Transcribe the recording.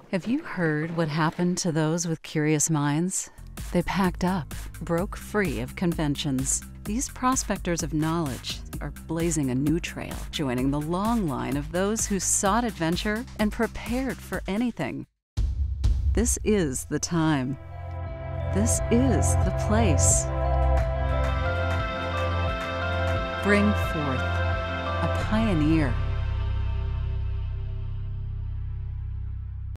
Have you heard what happened to those with curious minds? They packed up, broke free of conventions. These prospectors of knowledge are blazing a new trail, joining the long line of those who sought adventure and prepared for anything. This is the time. This is the place. Bring forth a pioneer.